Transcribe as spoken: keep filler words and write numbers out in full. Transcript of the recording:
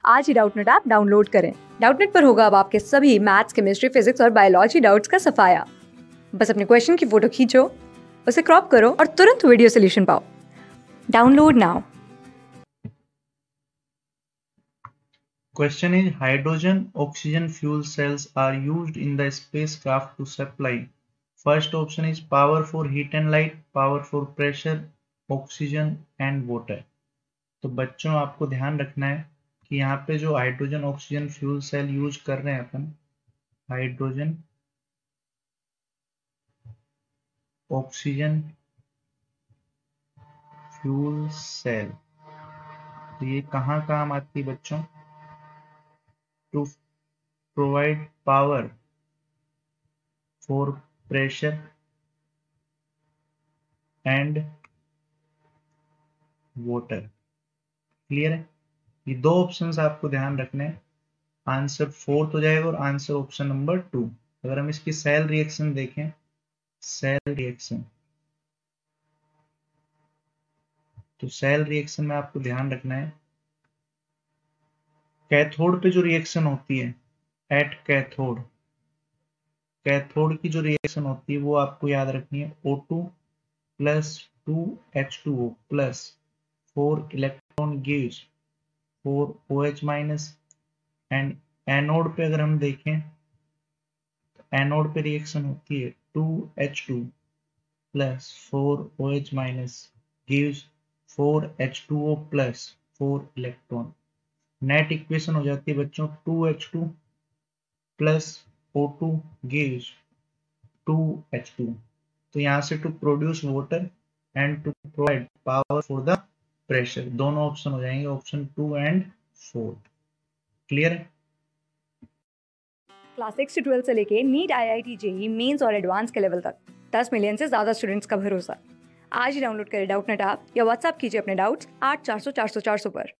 आज ही Doubtnut app download करें। डाउटनेट पर होगा अब आपके सभी मैथ्स, केमिस्ट्री, फिजिक्स और बायोलॉजी डाउट्स का सफाया। बस अपने क्वेश्चन की फोटो खींचो, उसे क्रॉप करो और तुरंत वीडियो सोल्यूशन पाओ। Download now. Question is hydrogen oxygen fuel cells are used in the spacecraft to supply. First option is power for heat and light, power for pressure, oxygen and water. तो बच्चों आपको ध्यान रखना है कि यहाँ पे जो hydrogen oxygen fuel cell use कर रहे हैं अपन, हाइड्रोजन ऑक्सीजन फ्यूल सेल, तो ये कहाँ काम आती है बच्चों? To provide power for pressure and water. Clear है? ये दो ऑप्शंस आपको ध्यान रखने हैं। आंसर फोर्थ हो जाएगा और आंसर ऑप्शन नंबर टू। अगर हम इसकी सेल रिएक्शन देखें, सेल रिएक्शन, तो सेल रिएक्शन में आपको ध्यान रखना है कैथोड पे जो रिएक्शन होती है, एट कैथोड, कैथोड की जो रिएक्शन होती है वो आपको याद रखनी है। O two plus two H two O plus four electron gives four OH minus. And anode पे अगर हम देखें तो एनोड पे रिएक्शन होती है two H two plus four OH minus gives four H two O plus four electron. Net equation हो जाती है बच्चों two H two plus O two gives two H two. तो यहाँ से to produce water and to provide power for the pressure, दोनों option हो जाएंगे, option two and four. Clear है? क्लास सिक्स से ट्वेल्थ से लेके NEET, I I T, JEE mains और एडवांस के लेवल तक दस मिलियन से ज्यादा स्टूडेंट्स का भरोसा। आज ही डाउनलोड करें डाउटनेट ऐप या व्हाट्सएप कीजिए अपने डाउट्स आठ चार सौ चार सौ चार सौ पर।